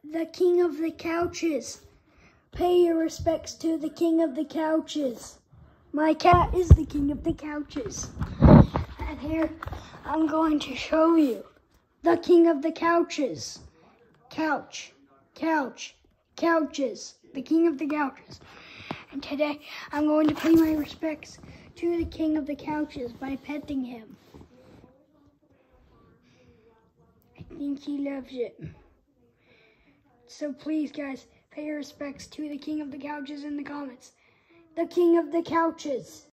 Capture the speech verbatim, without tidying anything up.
the king of the couches. Pay your respects to the king of the couches. My cat is the king of the couches. And here I'm going to show you the king of the couches. Couch, couch, couches, the king of the couches. And today I'm going to pay my respects to the king of the couches by petting him. I think he loves it. So please, guys, pay your respects to the king of the couches in the comments. The king of the couches.